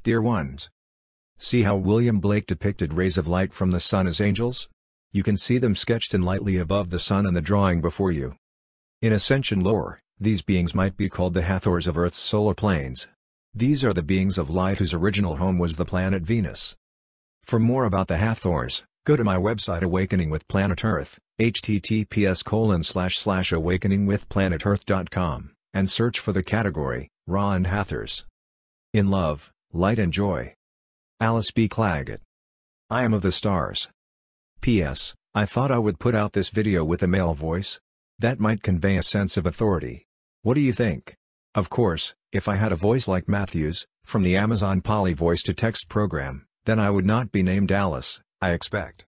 Dear ones. See how William Blake depicted rays of light from the sun as angels? You can see them sketched in lightly above the sun in the drawing before you. In Ascension lore, these beings might be called the Hathors of Earth's solar planes. These are the beings of light whose original home was the planet Venus. For more about the Hathors, go to my website Awakening with Planet Earth, https://awakeningwithplanetearth.com, and search for the category, Ra and Hathors. In love, light and joy. Alice B. Clagett. I am of the stars. P.S. I thought I would put out this video with a male voice. That might convey a sense of authority. What do you think? Of course, if I had a voice like Matthew's, from the Amazon Polly voice-to-text program, then I would not be named Alice, I expect.